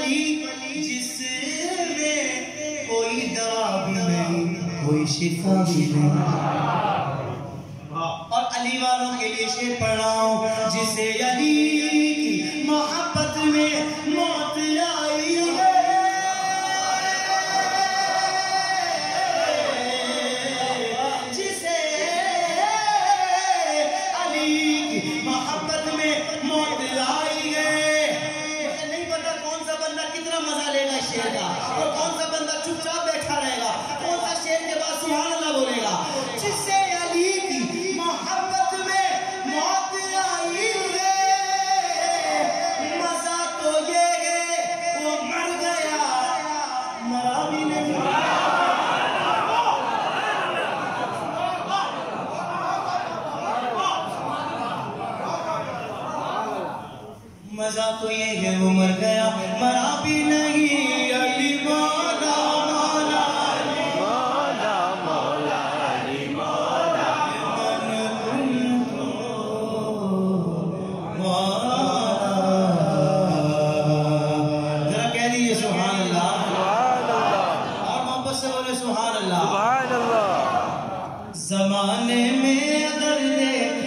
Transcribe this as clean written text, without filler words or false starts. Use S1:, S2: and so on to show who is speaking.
S1: ولی جس میں کوئی دوا بھی نہیں کوئی شفا بھی نہیں. اور علی والوں کے لیے شعر پڑھ رہا ہوں. جسے علی کی محبت میں موت آئی ہے اور کون سا بندہ چپ چاپ بیٹھا رہے گا, کون سا شعر کے بعد سبحان اللہ بولے گا. جس سے علی کی محبت میں موت آئی ہے مزہ تو یہ ہے وہ مر گیا مرا بھی نہیں. مزہ تو یہ ہے وہ مر گیا مرا بھی نہیں. علی مولا مولا مولا مولا علی مولا من کنتو مولا. ذرا کہہ دیجئے سبحان اللہ, اور محبت سے بولے سبحان اللہ. زمانے میں اگر دیکھ